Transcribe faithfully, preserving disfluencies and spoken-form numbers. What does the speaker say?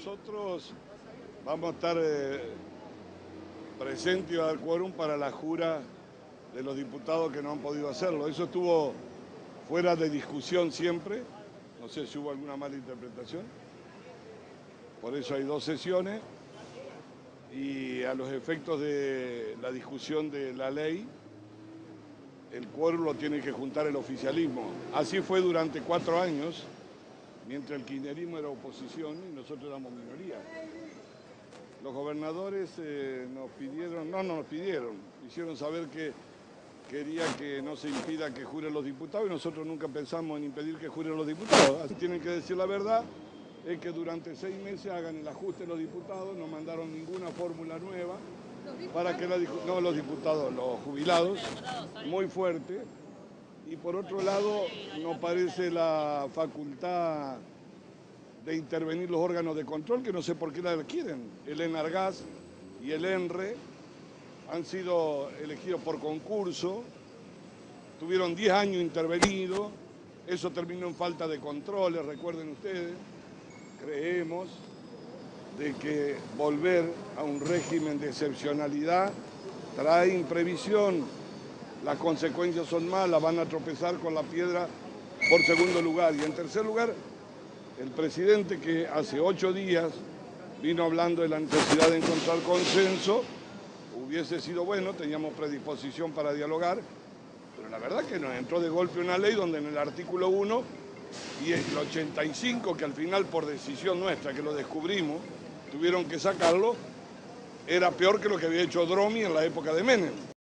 nosotros vamos a estar eh, presentes y a dar quórum para la jura de los diputados que no han podido hacerlo. Eso estuvo fuera de discusión siempre. No sé si hubo alguna mala interpretación. Por eso hay dos sesiones. Y a los efectos de la discusión de la ley, el quórum lo tiene que juntar el oficialismo. Así fue durante cuatro años, mientras el kirchnerismo era oposición y nosotros éramos minoría. Los gobernadores eh, nos pidieron, no, no nos pidieron, hicieron saber que quería que no se impida que juren los diputados y nosotros nunca pensamos en impedir que juren los diputados. Así tienen que decir la verdad, es que durante seis meses hagan el ajuste los diputados, no mandaron ninguna fórmula nueva para que la, no los diputados, los jubilados, muy fuerte. Y por otro lado, no parece la facultad de intervenir los órganos de control, que no sé por qué la quieren. El ENARGAS y el ENRE han sido elegidos por concurso, tuvieron diez años intervenidos, eso terminó en falta de controles, recuerden ustedes. Creemos de que volver a un régimen de excepcionalidad trae imprevisión, las consecuencias son malas, van a tropezar con la piedra por segundo lugar. Y en tercer lugar, el presidente que hace ocho días vino hablando de la necesidad de encontrar consenso, hubiese sido bueno, teníamos predisposición para dialogar, pero la verdad que nos entró de golpe una ley donde en el artículo uno y el ochenta y cinco, que al final por decisión nuestra, que lo descubrimos, tuvieron que sacarlo, era peor que lo que había hecho Dromi en la época de Menem.